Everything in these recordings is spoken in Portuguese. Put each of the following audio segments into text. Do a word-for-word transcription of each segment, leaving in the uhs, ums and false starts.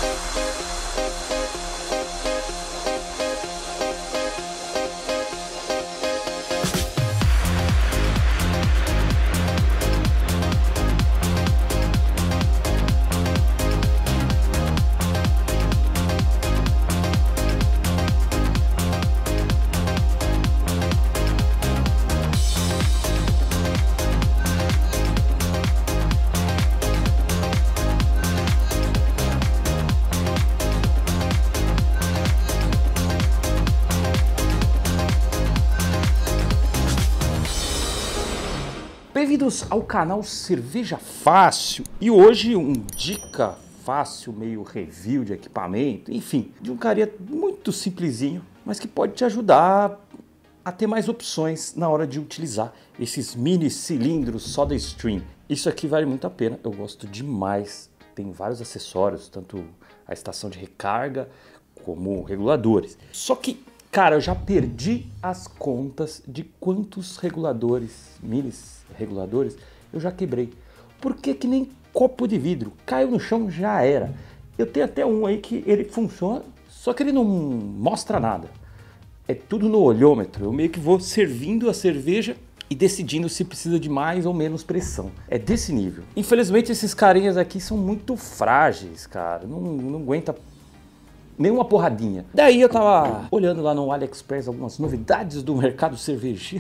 Bem-vindos ao canal Cerveja Fácil e hoje um dica fácil, meio review de equipamento, enfim, de um carinha muito simplesinho, mas que pode te ajudar a ter mais opções na hora de utilizar esses mini cilindros SodaStream. Isso aqui vale muito a pena, eu gosto demais, tem vários acessórios, tanto a estação de recarga como reguladores. Só que, cara, eu já perdi as contas de quantos reguladores, mini reguladores, eu já quebrei. Porque que nem copo de vidro, caiu no chão, já era. Eu tenho até um aí que ele funciona, só que ele não mostra nada. É tudo no olhômetro, eu meio que vou servindo a cerveja e decidindo se precisa de mais ou menos pressão. É desse nível. Infelizmente esses carinhas aqui são muito frágeis, cara, não, não aguenta nenhuma porradinha. Daí eu tava olhando lá no AliExpress algumas novidades do mercado cervejeiro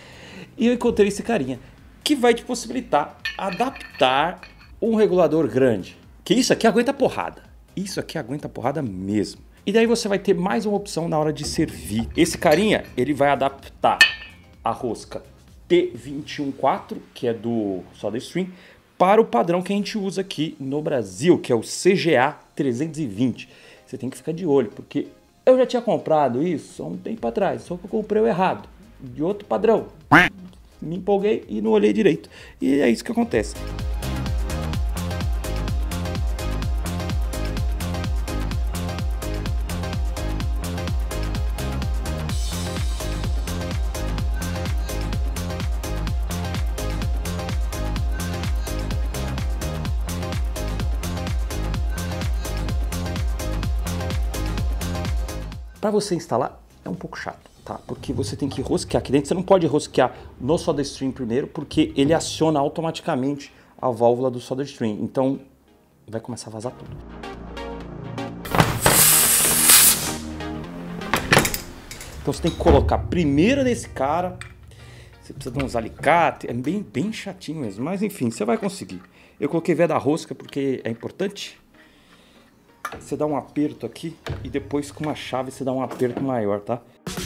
e eu encontrei esse carinha que vai te possibilitar adaptar um regulador grande. Que isso aqui aguenta porrada. Isso aqui aguenta porrada mesmo. E daí você vai ter mais uma opção na hora de servir. Esse carinha, ele vai adaptar a rosca T vinte e um quatro, que é do SodaStream, para o padrão que a gente usa aqui no Brasil, que é o C G A trezentos e vinte. Você tem que ficar de olho, porque eu já tinha comprado isso há um tempo atrás, só que eu comprei o errado, de outro padrão. Me empolguei e não olhei direito. E é isso que acontece. Para você instalar é um pouco chato, tá? Porque você tem que rosquear aqui dentro. Você não pode rosquear no SodaStream primeiro, porque ele aciona automaticamente a válvula do SodaStream. Então vai começar a vazar tudo. Então você tem que colocar primeiro nesse cara. Você precisa de uns alicates, é bem, bem chatinho mesmo. Mas enfim, você vai conseguir. Eu coloquei via da rosca porque é importante. Você dá um aperto aqui e depois com uma chave você dá um aperto maior, tá?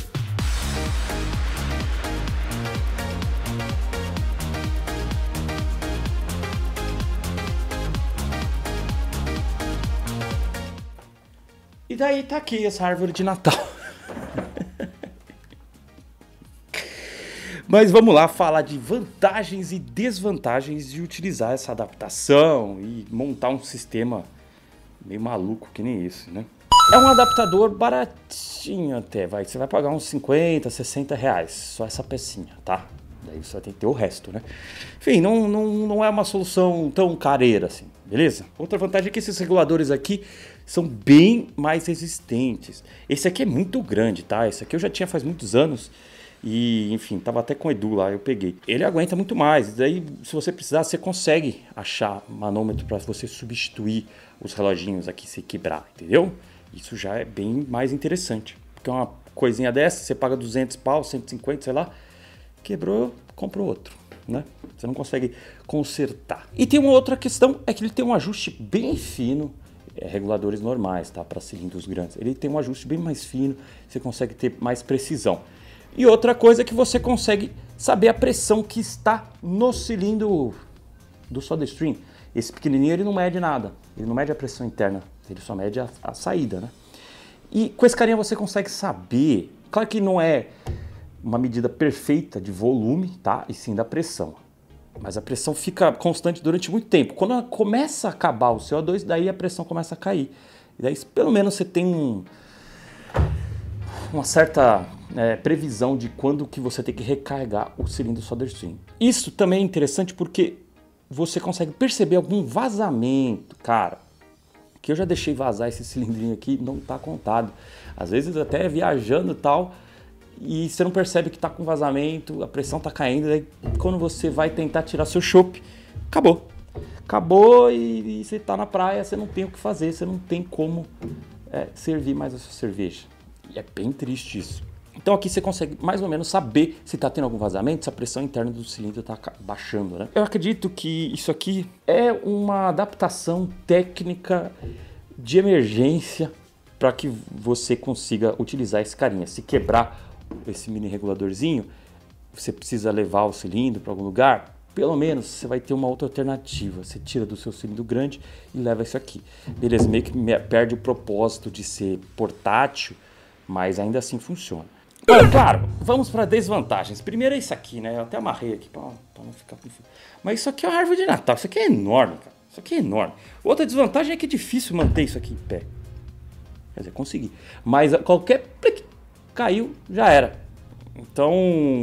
E daí tá aqui essa árvore de Natal. Mas vamos lá falar de vantagens e desvantagens de utilizar essa adaptação e montar um sistema meio maluco que nem isso, né? É um adaptador baratinho até, vai. Você vai pagar uns cinquenta, sessenta reais, só essa pecinha, tá? Daí você vai ter que ter o resto, né? Enfim, não, não, não é uma solução tão careira assim, beleza? Outra vantagem é que esses reguladores aqui são bem mais resistentes. Esse aqui é muito grande, tá? Esse aqui eu já tinha faz muitos anos e, enfim, tava até com o Edu lá, eu peguei. Ele aguenta muito mais, daí se você precisar, você consegue achar manômetro para você substituir os reloginhos aqui se quebrar, entendeu? Isso já é bem mais interessante. Porque uma coisinha dessa, você paga duzentos pau, cento e cinquenta, sei lá, quebrou, compra outro, né? Você não consegue consertar. E tem uma outra questão, é que ele tem um ajuste bem fino, é, reguladores normais, tá? Para cilindros grandes. Ele tem um ajuste bem mais fino, você consegue ter mais precisão. E outra coisa é que você consegue saber a pressão que está no cilindro do SodaStream. Esse pequenininho ele não mede nada, ele não mede a pressão interna, ele só mede a, a saída, né? E com esse carinha você consegue saber, claro que não é uma medida perfeita de volume, tá? E sim da pressão. Mas a pressão fica constante durante muito tempo. Quando ela começa a acabar o C O dois, daí a pressão começa a cair. E daí pelo menos você tem um, uma certa é, previsão de quando que você tem que recarregar o cilindro SodaStream. Isso também é interessante porque você consegue perceber algum vazamento, cara. que eu já deixei vazar esse cilindrinho aqui, não tá contado. Às vezes até viajando e tal, e você não percebe que tá com vazamento, a pressão tá caindo, daí quando você vai tentar tirar seu chopp, acabou. Acabou e, e você tá na praia, você não tem o que fazer, você não tem como é, servir mais a sua cerveja. E é bem triste isso. Então aqui você consegue mais ou menos saber se está tendo algum vazamento, se a pressão interna do cilindro está baixando, né? Eu acredito que isso aqui é uma adaptação técnica de emergência para que você consiga utilizar esse carinha. Se quebrar esse mini reguladorzinho, você precisa levar o cilindro para algum lugar, pelo menos você vai ter uma outra alternativa. Você tira do seu cilindro grande e leva isso aqui. Beleza, meio que perde o propósito de ser portátil, mas ainda assim funciona. Bom, claro, vamos para desvantagens. Primeiro é isso aqui, né? Eu até amarrei aqui para não ficar confuso. Mas isso aqui é uma árvore de Natal. Isso aqui é enorme, cara. Isso aqui é enorme. Outra desvantagem é que é difícil manter isso aqui em pé. Quer dizer, consegui. Mas qualquer plic, caiu, já era. Então,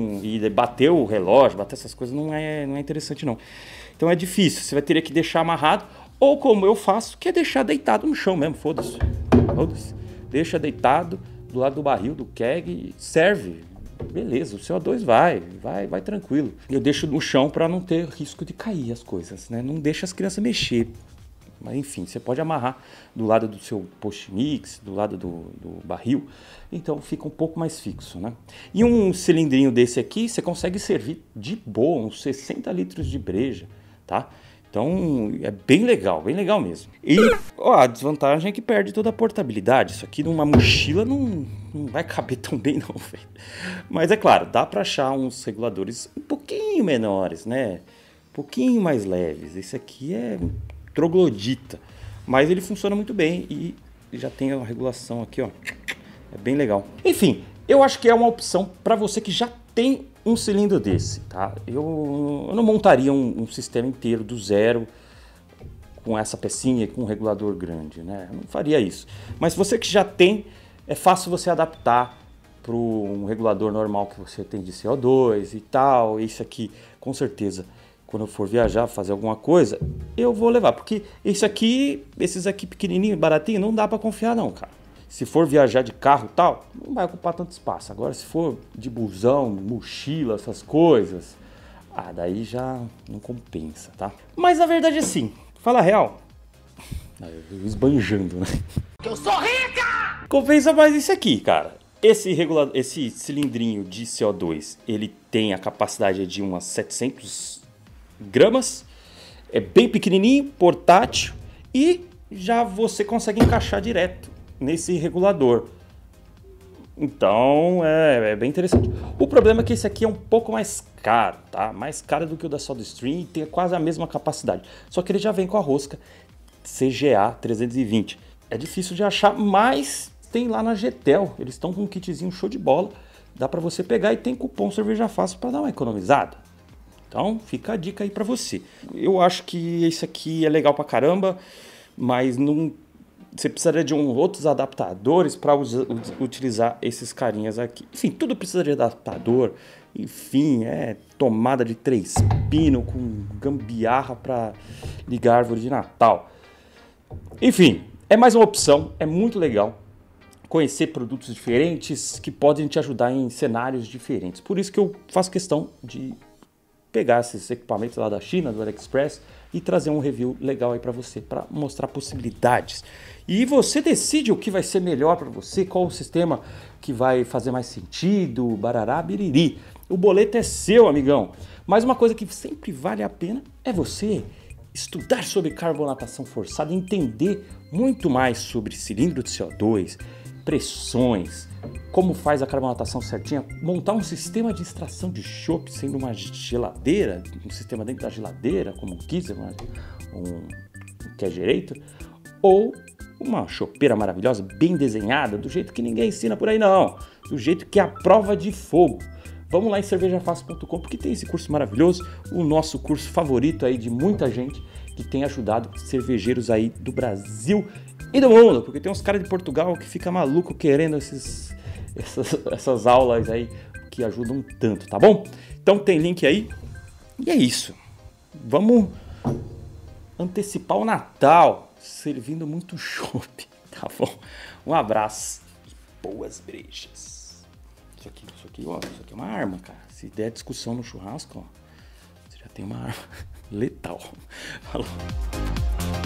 e bateu o relógio, bater essas coisas não é, não é interessante não. Então é difícil. Você vai ter que deixar amarrado. Ou como eu faço, que é deixar deitado no chão mesmo. Foda-se. Foda-se. Deixa deitado do lado do barril, do keg, serve, beleza, o C O dois vai, vai, vai tranquilo. Eu deixo no chão para não ter risco de cair as coisas, né? Não deixa as crianças mexer. Mas enfim, você pode amarrar do lado do seu post mix, do lado do, do barril, então fica um pouco mais fixo, né? E um cilindrinho desse aqui, você consegue servir de boa, uns sessenta litros de breja, tá? Então é bem legal, bem legal mesmo. E ó, a desvantagem é que perde toda a portabilidade. Isso aqui numa mochila não, não vai caber tão bem não, velho. Mas é claro, dá para achar uns reguladores um pouquinho menores, né? Um pouquinho mais leves. Esse aqui é troglodita, mas ele funciona muito bem e já tem a regulação aqui, ó. É bem legal. Enfim, eu acho que é uma opção para você que já tem um cilindro desse, tá? Eu, eu não montaria um, um sistema inteiro do zero com essa pecinha e com um regulador grande, né? Eu não faria isso. Mas você que já tem, é fácil você adaptar para um regulador normal que você tem de C O dois e tal. Esse aqui, com certeza, quando eu for viajar, fazer alguma coisa, eu vou levar. Porque esse aqui, esses aqui pequenininhos, baratinhos, não dá para confiar não, cara. Se for viajar de carro e tal, não vai ocupar tanto espaço. Agora, se for de busão, mochila, essas coisas, ah, daí já não compensa, tá? Mas a verdade é assim, fala a real, eu esbanjando, né? Eu sou rica! Compensa mais isso aqui, cara. Esse, regulador, esse cilindrinho de C O dois, ele tem a capacidade de umas setecentos gramas, é bem pequenininho, portátil e já você consegue encaixar direto nesse regulador. Então é, é bem interessante. O problema é que esse aqui é um pouco mais caro, tá? Mais caro do que o da SodaStream e tem quase a mesma capacidade. Só que ele já vem com a rosca C G A trezentos e vinte. É difícil de achar, mas tem lá na Getel. Eles estão com um kitzinho show de bola. Dá para você pegar e tem cupom Cerveja Fácil para dar uma economizada. Então fica a dica aí para você. Eu acho que esse aqui é legal pra caramba, mas não... Você precisaria de um, outros adaptadores para utilizar esses carinhas aqui. Enfim, tudo precisa de adaptador. Enfim, é tomada de três pinos com gambiarra para ligar a árvore de Natal. Enfim, é mais uma opção. É muito legal conhecer produtos diferentes que podem te ajudar em cenários diferentes. Por isso que eu faço questão de pegar esses equipamentos lá da China, do AliExpress, e trazer um review legal aí para você, para mostrar possibilidades. E você decide o que vai ser melhor para você, qual o sistema que vai fazer mais sentido, barará, biriri. O boleto é seu, amigão. Mas uma coisa que sempre vale a pena é você estudar sobre carbonatação forçada, entender muito mais sobre cilindro de C O dois, pressões, como faz a carbonatação certinha, montar um sistema de extração de chopp sendo uma geladeira, um sistema dentro da geladeira, como um Kaiser, um Kegerator, ou uma chopeira maravilhosa, bem desenhada, do jeito que ninguém ensina por aí não, do jeito que é a prova de fogo. Vamos lá em cerveja fácil ponto com porque tem esse curso maravilhoso, o nosso curso favorito aí de muita gente que tem ajudado cervejeiros aí do Brasil e do mundo, porque tem uns caras de Portugal que fica maluco querendo esses, essas, essas aulas aí que ajudam tanto, tá bom? Então tem link aí e é isso. Vamos antecipar o Natal. servindo muito chopp, tá bom? Um abraço e boas brejas. Isso aqui, isso aqui, ó, isso aqui é uma arma, cara. Se der discussão no churrasco, ó, você já tem uma arma letal. Falou.